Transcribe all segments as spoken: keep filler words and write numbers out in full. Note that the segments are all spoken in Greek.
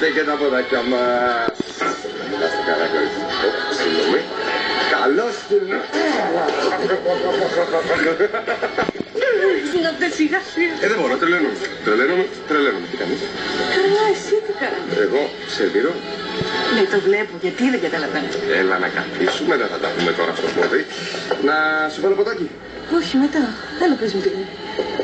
Ανοίξτε και τα ποδάκια μας. Κοιτάστε καλά, κορίτσι. Συγγνώμη. Καλώς την... Να τε σιγά σιγά. Ε, δεν μπορώ, τρελαίνομαι. Τρελαίνομαι, τρελαίνομαι. Τι κάνεις? Καλά, εσύ τι κάνεις? Εγώ, σερβίρω. Ναι, το βλέπω, γιατί δεν καταλαβαίνω. Έλα να καθίσουμε, δεν θα τα πούμε τώρα στο πόδι. Να σου βάλω ποτάκι. Όχι, μετά. Έλα, πες μου τι είναι.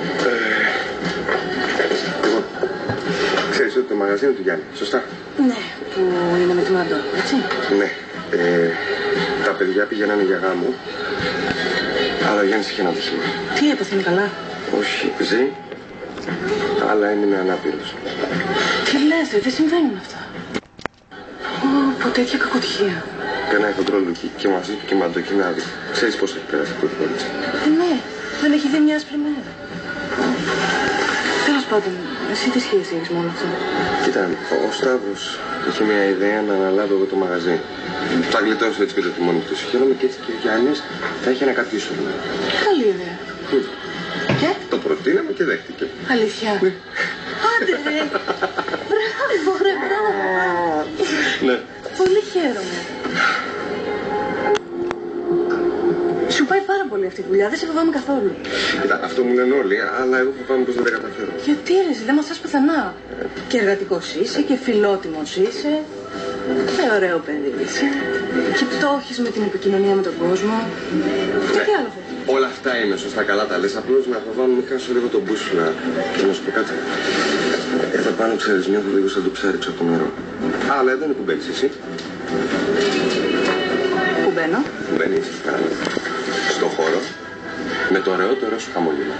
Λοιπόν, ξέρεις ότι το μαγαζί είναι του Γιάννη, σωστά? Ναι, που είναι με τη Μαντώ, έτσι. Ναι. Ε, τα παιδιά πηγαίνανε για γάμο, αλλά ο Γιάννης είχε ένα ατύχημα. Τι έπαθε, είναι καλά? Όχι, ζει, αλλά έμεινε ανάπηρος. Τι λες, ρε, δεν συμβαίνουν αυτά. Πω, τέτοια κακοτυχία. Περνάει χοντρόλου και μαζί του και μαντοκινάδι. Ξέρεις πώς έχει περάσει αυτό το κορίτσι? Ε, ναι, δεν έχει δει μια άσπρη μέρα. Τέλος πάντων, εσύ τι σχέση έχεις με όλο αυτό? Κοίτα, ο Σταύρος είχε μια ιδέα να αναλάβω εγώ το μαγαζί. Θα γλιτώσω έτσι και το τιμόνι του. Χαίρομαι και έτσι και ο Γιάννης θα έχει ένα κατήσιο. Καλή ιδέα. Mm. Και? Το προτείναμε και δέχτηκε. Αλήθεια? Ναι. Άντε ρε. Μπράβο ρε, μπράβο. Ναι. Πολύ χαίρομαι. Σου πάει πάρα πολύ αυτή η δουλειά, δεν σε φοβάμαι καθόλου. Κοίτα, αυτό μου λένε όλοι, αλλά εγώ φοβάμαι πως δεν τα καταφέρω. Γιατί ρε, δεν μας θες πουθενά. Ε. Και εργατικός είσαι και φιλότιμος είσαι. Και ωραίο παιδί είσαι. Και πτώχεις με την επικοινωνία με τον κόσμο. Και τι άλλο θες? Όλα αυτά είναι σωστά, καλά τα λες. Απλώς να φοβάμαι μην χάσω λίγο τον μπούσουλα. Και να σου πω κάτι. Εδώ πάνω ξέρεις, νιώθω λίγο σαν το ψάρι από το νερό. Αλλά εδώ είναι που μπαίνεις εσύ. Πού μπαίνω? Μπαίνεις στο χώρο με το ωραιότερο σου χαμόγελο.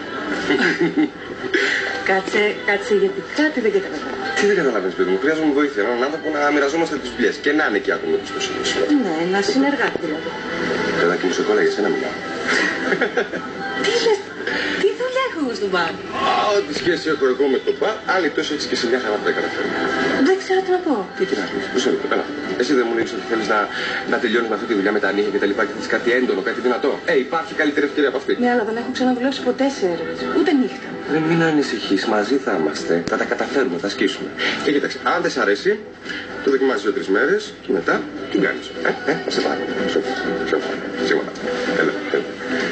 Κάτσε, κάτσε, γιατί κάτι δεν καταλαβαίνω. Τι δεν καταλαβαίνεις, παιδί μου? Χρειάζομαι βοήθεια. Έναν άνθρωπο να μοιραζόμαστε τις δουλειές και να είναι και άτομο με το σύμβολο. Ναι, ένα συνεργάτη δηλαδή. Παιδάκι μου, σε κόλλα για σένα μιλάω. Τι λες, τι δουλειά έχω εγώ στο μπαρ? Ό,τι σχέση έχω εγώ με το μπαρ, άλλη τόσο έτσι και σε μια χαρά που δεν καταφέρω. Δεν ξέρω τι να πω. Τι τι να πεις, πώς είναι το πέρα. Εσύ δεν μου λες ότι θέλεις να, να τελειώνεις με αυτή τη δουλειά με τα νύχια και τα λοιπά και θέλεις κάτι έντονο, κάτι δυνατό? Ε, υπάρχει καλύτερη ευκαιρία από αυτή. Ναι, αλλά δεν έχω ξαναδουλέψει ποτέ σε έργες, ούτε νύχτα. Δεν μην ανησυχείς, μαζί θα είμαστε, θα τα καταφέρουμε, θα σκίσουμε. Και κοίταξε, αν δεν σ' αρέσει, το δοκιμάζεις δύο-τρεις μέρες και μετά τι κάνεις? Ε, ε, σε πάρω, σε πάρω, σίγουρα. Έλα, έλα.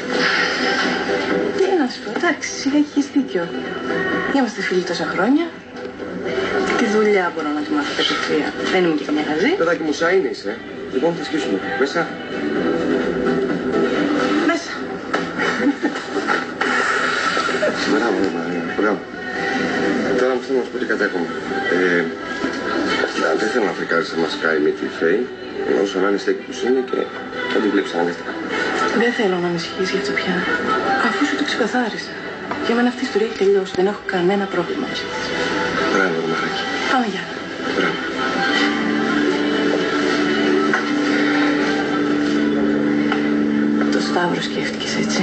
Τι να σου πω, εντάξει, έχεις δίκιο. Είμαστε φίλοι τόσα χρόνια. Τη δουλειά μπορώ να τη μάθω κατευθείαν. Δεν είμαι και καμιά χαζή. Παιδάκι μου, σαν είναι είσαι. Λοιπόν, θα σκίσουμε. Μέσα. Μέσα. Μπράβο, ρε Μαρία, μπράβο. Τώρα μου θέλω να σου πω και κάτι ακόμα. Ε, δεν θέλω να φρικάρεις να μας κάει με τη Φέη, όσο να είναι στέκη τους είναι και θα την βλέπεις αναγκαστικά. Δεν θέλω να ανησυχείς γι' αυτό πια. Αφού σου το ξεκαθάρισα. Για μένα αυτή η ιστορία έχει τελειώσει. Δεν έχω κανένα πρόβλημα μαζί της. Μπράβο, ρε Μαράκι. Πάμε για. Μπράβο. Το Σταύρο σκέφτηκες, έτσι?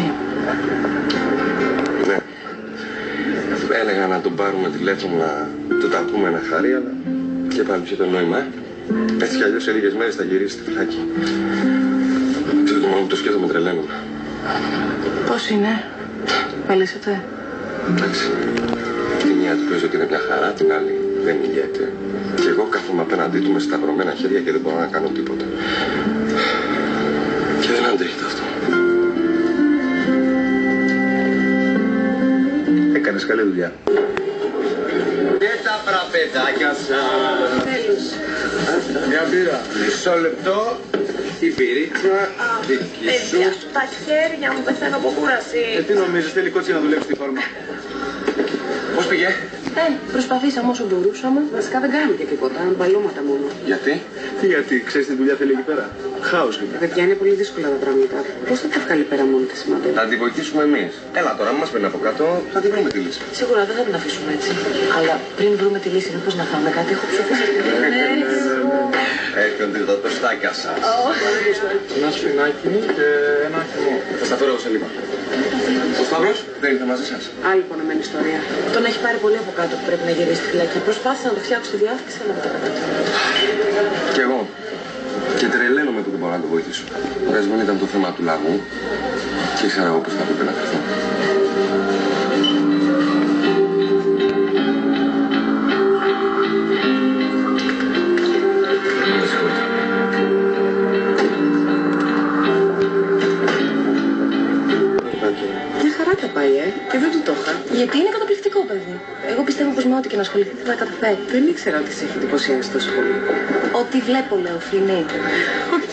Ναι. Έλεγα να τον πάρουμε τηλέφωνο να του τα πούμε ένα χάρη, αλλά και πάλι ποιο το νόημα, ε. Έτσι κι αλλιώς σε λίγες μέρες θα γυρίσει στη φυλάκη. Ξέρω το μόνο που το σκέφτομαι, τρελαίνομαι. Πώς είναι? Μελίσσεται? Εντάξει. Τη μία του παίζω ότι είναι μια χαρά, την άλλη δεν μιλιέται. Και εγώ κάθομαι απέναντί του με σταυρωμένα χέρια και δεν μπορώ να κάνω τίποτα. Και δεν αντέχεται αυτό. Έκανες καλή δουλειά. Και τα πραπεδάκια σας. Τέλος. Μια μπύρα. Μισό λεπτό. Η πυρίτσα δική σου. Παιδιά σου τα χέρια μου, πεθαίνω από κούραση. Ε, τι νομίζεις, θέλει κότσι να δουλέψει τη φόρμα. Πώς πήγε? Ε, προσπαθήσαμε όσο μπορούσαμε. Βασικά δεν κάνουμε και τίποτα, μπαλώματα μόνο. Γιατί? Τι γιατί, ξέρεις τι δουλειά θέλει εκεί πέρα? Χάος λοιπόν. Παιδιά, είναι πολύ δύσκολα τα πράγματα. Πώς θα τα βγάλει πέρα μόνη τη σημαντή? Θα τη βοηθήσουμε εμείς. Έλα τώρα, αν μας παίρνει από κάτω, θα τη βρούμε τη λύση. Σίγουρα δεν θα την αφήσουμε έτσι. Αλλά πριν βρούμε τη λύση, μήπως να φάμε κάτι, έχω ψοφίσει. Έρχονται τα τοστάκια σας. Ένα σφινάκι και ένα χυμό. Θα σταθώ εγώ σε λίγο. Ο Σταύρος δεν ήρθε μαζί σας? Άλλη πονεμένη ιστορία. Τον έχει πάρει πολύ από κάτω που πρέπει να γυρίσει στη φυλακή. Προσπάθησα να το φτιάξω στη διάθεση, αλλά δεν τα κατάφερα. Κι εγώ. Και τρελαίνομαι που δεν μπορώ να το βοηθήσω. Βγάζει δεν ήταν το θέμα του λαγού και ήξερα εγώ πώς θα έπρεπε να κρυφθώ. και να ασχοληθείτε θα τα καταφέρει. Δεν ήξερα ότι σε έχει εντυπωσιάσει το σχολείο. Ό,τι βλέπω, λέω, Φλινή. Οκ.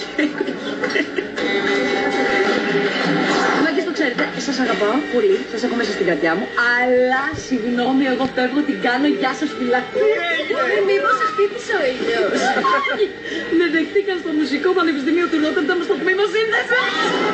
Μα και το ξέρετε, σας αγαπάω πολύ, σας έχω μέσα στην καρδιά μου, αλλά συγγνώμη, εγώ φεύγω, την κάνω, γεια σας, φιλάκια. Μήπως σας χτύπησε ο ήλιος. Με δεχτήκαν στο Μουσικό Πανεπιστήμιο του Ρότερνταμ στο τμήμα σύνδεσης.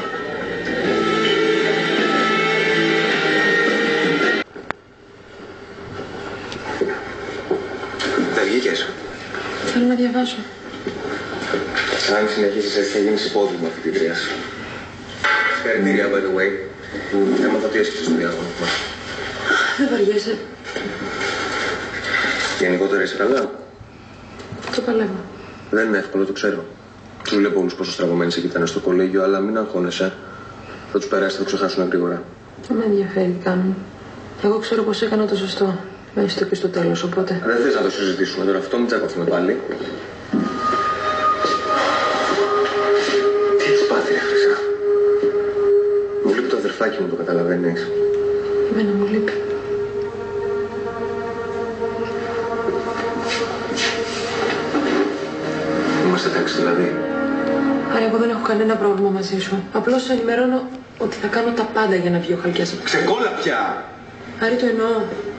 Δεν βγήκες. Θέλω να διαβάσω. Αν συνεχίσεις έτσι θα γίνεις υπόδειγμα φοιτητρίας. Συγχαρητήρια, by the way, που έμαθα ότι έσκυψες στο διάγωνο. Δεν βαριέσαι. Γενικότερα είσαι καλά. Το παλεύω. Δεν είναι εύκολο, το ξέρω. Τους βλέπω όλους πόσο στραβωμένοι σε κοιτάνε στο κολέγιο, αλλά μην αγχώνεσαι. Θα τους περάσει, θα το ξεχάσουν γρήγορα. Δεν με ενδιαφέρει τι κάνουν. Εγώ ξέρω πως έκανα το σωστό. Με έχεις το πει στο τέλος, οπότε. Δεν θες να το συζητήσουμε τώρα αυτό, μην τσακωθούμε πάλι. Τι έχεις πάθει, ρε Χρυσά. Μου λείπει το αδερφάκι μου, το καταλαβαίνεις. Εμένα μου λείπει. Είμαστε εντάξει δηλαδή. Άρα εγώ δεν έχω κανένα πρόβλημα μαζί σου. Απλώς σε ενημερώνω ότι θα κάνω τα πάντα για να βγει ο Χαλκιάς. Ξεκόλα πια! Άρη, το εννοώ.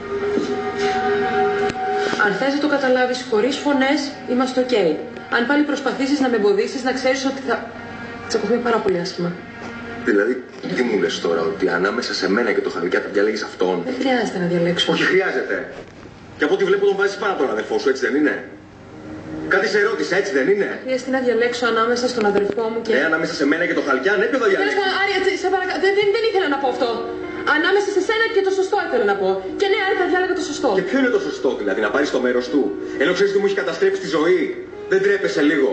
Αν θες να το καταλάβεις χωρίς φωνές, είμαστε οκ. Okay. Αν πάλι προσπαθήσεις να με εμποδίσεις, να ξέρεις ότι θα τσακωθούμε πάρα πολύ άσχημα. Δηλαδή, τι μου λες τώρα, ότι ανάμεσα σε μένα και το Χαλκιά θα διαλέγεις αυτόν? Δεν χρειάζεται να διαλέξω. Όχι, χρειάζεται. Και από ό,τι βλέπω τον βάζεις πάνω από τον αδερφό σου, έτσι δεν είναι? Κάτι σε ρώτησα, έτσι δεν είναι? Χρειάζεται να διαλέξω ανάμεσα στον αδερφό μου και. Ναι, ανάμεσα σε μένα και το Χαλκιά, ναι, ποιο θα διαλέξεις? Τέλος πάντων, Άρη, σε παρακαλώ. Δεν, δεν, δεν ήθελα να πω αυτό. Ανάμεσα σε σένα και το σωστό ήθελα να πω. Και ναι, Άρη, θα διάλεγα το σωστό. Και ποιο είναι το σωστό, δηλαδή, να πάρεις το μέρος του? Ενώ ξέρεις ότι μου έχει καταστρέψει τη ζωή. Δεν τρέπεσαι λίγο?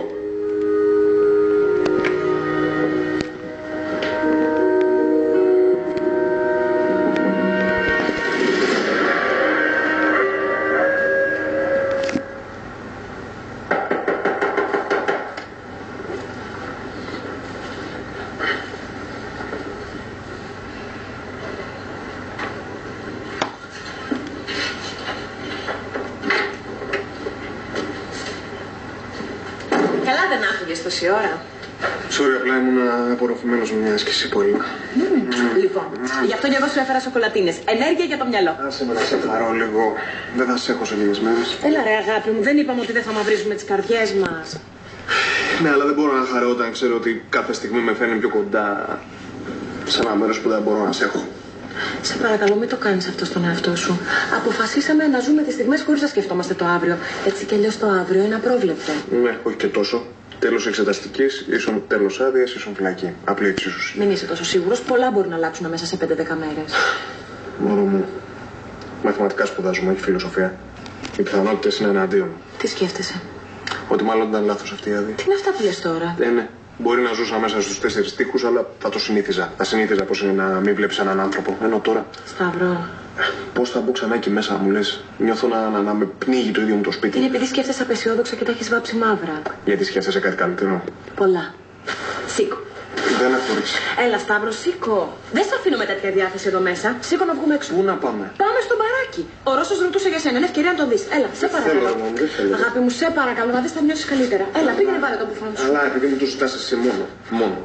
Καλά δεν άφηγες τόση ώρα. Sorry, απλά ήμουν απορροφημένος με μια άσκηση πολύ. Mm. Mm. Λοιπόν, mm. γι' αυτό και εγώ σου έφερα σοκολατίνες. Ενέργεια για το μυαλό. Άσε με να σε χαρώ λίγο. Δεν θα σε έχω σε λίγες μέρες. Έλα ρε αγάπη μου, δεν είπαμε ότι δεν θα μαυρίζουμε τις καρδιές μας. Ναι, αλλά δεν μπορώ να χαρώ όταν ξέρω ότι κάθε στιγμή με φέρνει πιο κοντά σε ένα μέρος που δεν μπορώ να σε έχω. Σε παρακαλώ, μην το κάνεις αυτό στον εαυτό σου. Αποφασίσαμε να ζούμε τις στιγμές χωρίς να σκεφτόμαστε το αύριο. Έτσι κι αλλιώς το αύριο είναι απρόβλεπτο. Ναι, όχι και τόσο. Τέλος εξεταστικής, ίσον τέλος άδειας, ίσον φυλακή. Απλή εξίσωση. Μην είσαι τόσο σίγουρος, πολλά μπορεί να αλλάξουν μέσα σε πέντε δέκα μέρες. Μόνο μου. Μαθηματικά σπουδάζουμε, όχι φιλοσοφία. Οι πιθανότητες είναι εναντίον. Τι σκέφτεσαι? Ότι μάλλον ήταν λάθος αυτή η άδεια. Τι είναι αυτά που λες τώρα? Ε, ναι. Μπορεί να ζούσα μέσα στους τέσσερις τοίχους, αλλά θα το συνήθιζα. Θα συνήθιζα πώς είναι να μην βλέπεις έναν άνθρωπο. Ενώ τώρα. Σταυρό. Πώς θα μπω ξανά εκεί μέσα, μου λες? Νιώθω να, να, να με πνίγει το ίδιο μου το σπίτι. Είναι επειδή σκέφτεσαι απεσιόδοξα και τα έχεις βάψει μαύρα. Γιατί σκέφτεσαι κάτι καλύτερο? Πολλά. Σήκω. Δεν αφορείς. Έλα, Σταύρο, σήκω. Δεν σε αφήνω με τέτοια διάθεση εδώ μέσα. Σήκω να βγούμε έξω. Πού να πάμε? Πάμε στο μπαράκι. Ο Ρώσος ρωτούσε για σένα. Είναι ευκαιρία να τον δεις. Έλα, σε παρακαλώ. Θέλω, μόνο, δεν θέλω. Αγάπη μου, σε παρακαλώ να δεις θα νιώσεις καλύτερα. Έλα, πήγαινε πάρε το μπουφάν σου. Αλλά επειδή μου το ζητάς εσύ μόνο. Μόνο.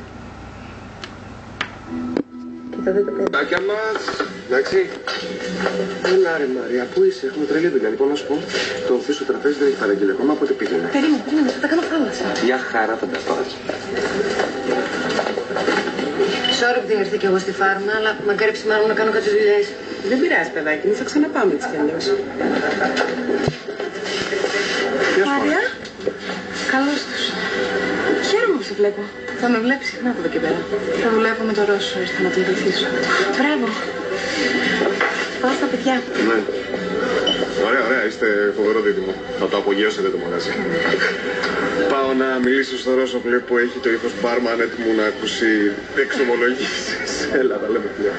Κοίτα, δεν το πέτω. Τάκια μας. Εντάξει. Έλα ρε Μαρία, πού είσαι? Έχουμε τρελή δουλειά. Λοιπόν, να σου πω, το πίσω τραπέζι δεν έχει παραγγείλει ακόμα, οπότε πήγαινε. Περίμενε, περίμενε, θα τα κάνω θάλασσα. Μια χαρά θα τα πας. Sorry που έρθει κι εγώ στη φάρμα, αλλά μακάρι ψημάρω να κάνω κάποιες δουλειές. Δεν πειράζει, παιδάκι μου, θα ξαναπάμε έτσι κι αλλιώς. Μαρία, καλώς τους. Χαίρομαι που σε βλέπω. Θα με βλέπεις συχνά από εδώ και πέρα. Θα δουλεύω με το Ρώσο, ήρθα να τον βοηθήσω. Μπράβο. Πάω στα παιδιά. Ναι. Ωραία, ωραία, είστε φοβερό δίδυμο. Θα το απογειώσετε το μαγαζί. Πάω να μιλήσω στο Ρώσο που έχει το ύφος μπάρμαν έτοιμο να ακούσει εξομολογήσεις. Έλα, τα λέμε πια.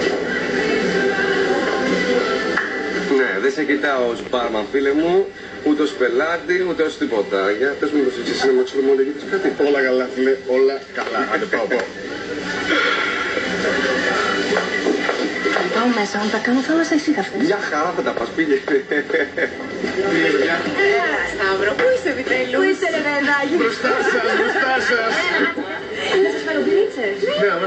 Ναι, δεν σε κοιτάω ως μπάρμαν, φίλε μου, ούτε ως πελάτη, ούτε ως τίποτα. Για πες μου πως εσύ να με εξομολογήσεις κάτι. Όλα καλά, φίλε, όλα καλά. Άντε, πάω, πάω. πάω μέσα, να τα κάνω θάλασσα ησύχαστη. Μια χαρά θα τα πας, πήγε. Έλα, Σταύρο, πού είσαι επιτέλους? Πού είσαι ρε παιδάκι? Μπροστά σας, μπροστά σας. Να σας φέρω πυρίτσες. Ναι, αμέ.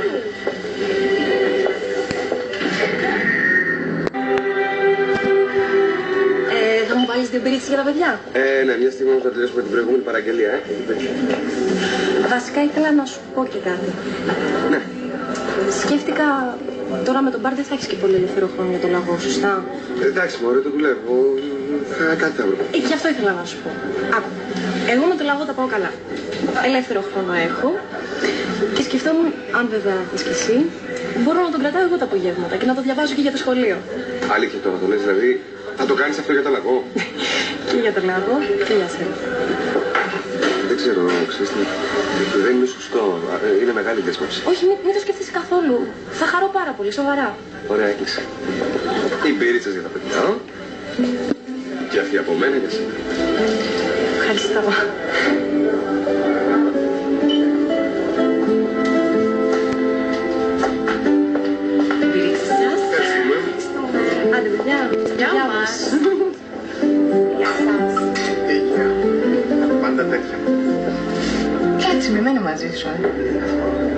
Ε, θα μου βάλεις δύο πυρίτσες για τα παιδιά? Ε, ναι, μια στιγμή όμως θα τελειώσουμε την προηγούμενη παραγγελία, ε. Βασικά ήθελα να σου πω και κάτι. Ναι. Σκέφτηκα τώρα με τον μπαρ δεν θα έχεις και πολύ ελεύθερο χρόνο για το λαγό, σωστά? Εντάξει, μωρέ, το δουλεύω. Ε, κάτι θα βρω. Ε, γι' αυτό ήθελα να σου πω. Άκου, εγώ με το λαγό τα πάω καλά. Ελεύθερο χρόνο έχω και σκεφτόμουν, αν βέβαια θες κι εσύ, μπορώ να τον κρατάω εγώ τα απογεύματα και να το διαβάζω και για το σχολείο. Αλήθεια τώρα το λες, δηλαδή θα το κάνεις αυτό για το λαγό? Και για το λαγό και για σένα. Δεν ξέρω, ξέρεις τι, δεν είναι σωστό. Ε, Είναι μεγάλη δέσμευση. Όχι, μην, μην το σκεφτείς καθόλου. Θα χαρώ πάρα πολύ, σοβαρά. Ωραία, έκλεισε. Οι μπύριτσες για τα παιδιά. Και αυτή από μένα για σένα. Ευχαριστώ. Πυρίτσες σας. Άντε, παιδιά. Γεια Γεια μας. Γεια σας. Τέλεια. Πάντα τέτοια. Κάτσε με, μένω μαζί σου. ε.